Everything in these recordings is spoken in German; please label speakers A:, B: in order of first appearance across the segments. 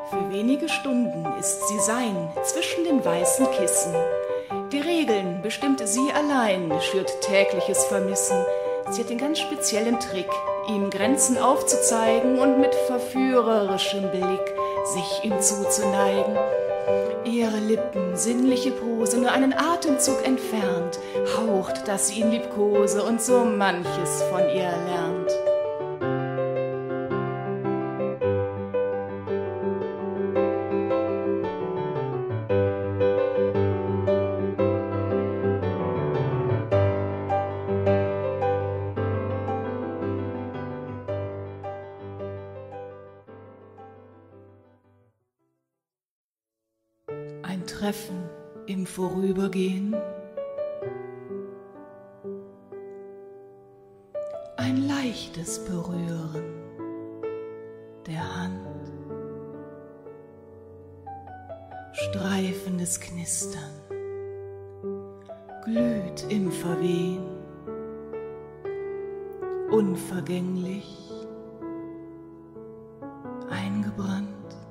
A: Für wenige Stunden ist sie sein, zwischen den weißen Kissen. Die Regeln bestimmte sie allein, schürt tägliches Vermissen. Sie hat den ganz speziellen Trick, ihm Grenzen aufzuzeigen und mit verführerischem Blick sich ihm zuzuneigen. Ihre Lippen, sinnliche Pose, nur einen Atemzug entfernt, haucht, dass sie ihn liebkose und so manches von ihr lernt. Ein Treffen im Vorübergehen, ein leichtes Berühren der Hand, streifendes Knistern, glüht im Verwehen, unvergänglich, eingebrannt.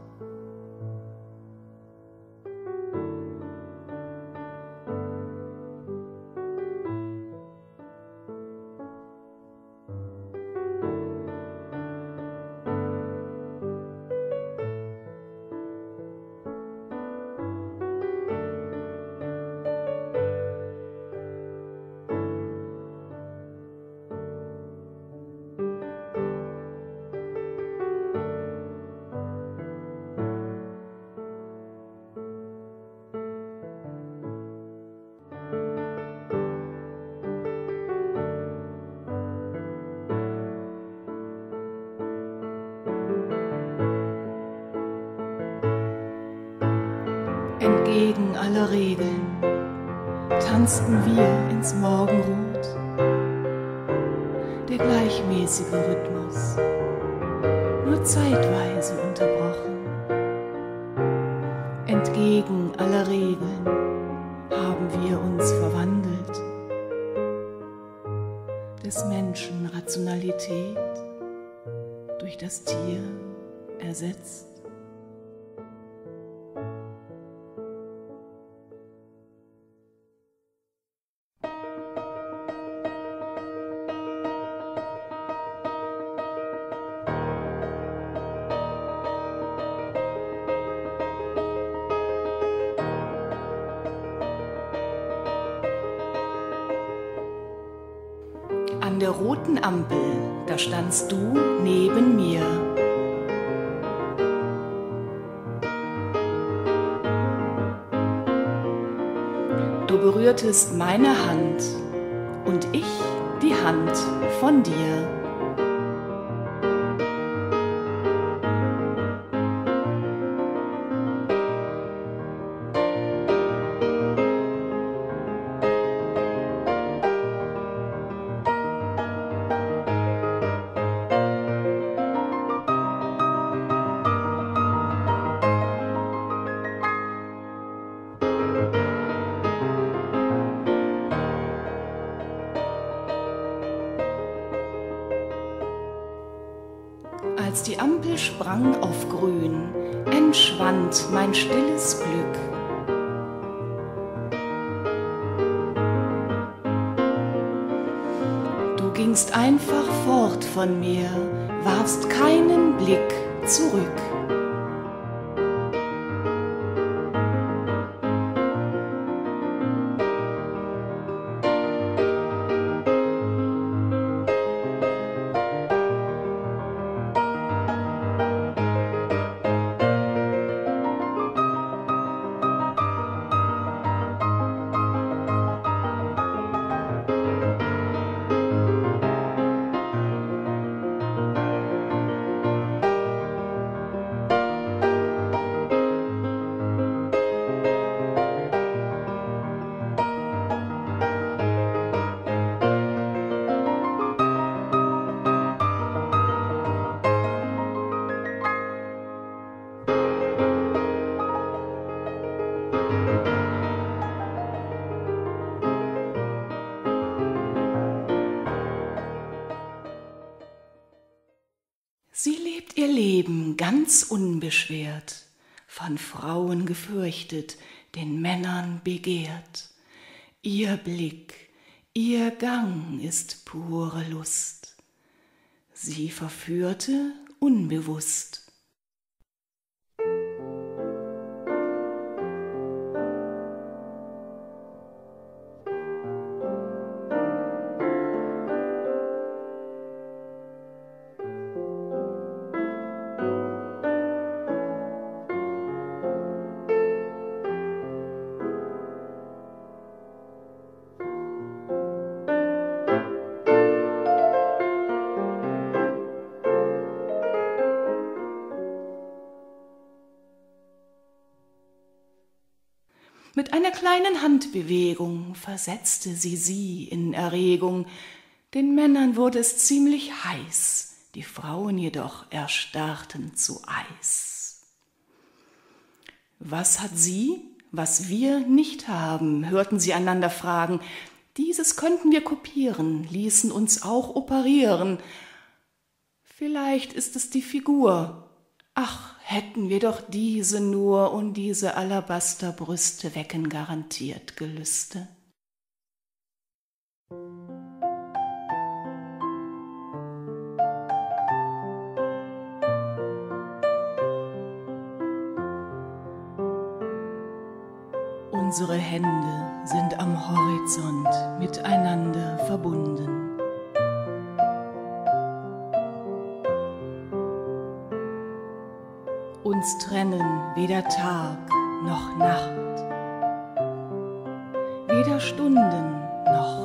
A: Entgegen aller Regeln tanzten wir ins Morgenrot. Der gleichmäßige Rhythmus, nur zeitweise unterbrochen. Entgegen aller Regeln haben wir uns verwandelt. Des Menschen Rationalität durch das Tier ersetzt. An der roten Ampel, da standst du neben mir. Du berührtest meine Hand und ich die Hand von dir. Als die Ampel sprang auf grün, entschwand mein stilles Glück. Du gingst einfach fort von mir, warfst keinen Blick zurück. Sie lebt ihr Leben ganz unbeschwert. von Frauen gefürchtet, den Männern begehrt. Ihr Blick, ihr Gang ist pure Lust. Sie verführte unbewusst. Mit einer kleinen Handbewegung versetzte sie in Erregung. Den Männern wurde es ziemlich heiß, die Frauen jedoch erstarrten zu Eis. Was hat sie, was wir nicht haben, hörten sie einander fragen. Dieses könnten wir kopieren, ließen uns auch operieren. Vielleicht ist es die Figur. Ach, hätten wir doch diese nur, und diese Alabasterbrüste wecken garantiert Gelüste. Unsere Hände sind am Horizont miteinander verbunden. Uns trennen weder Tag noch Nacht, weder Stunden noch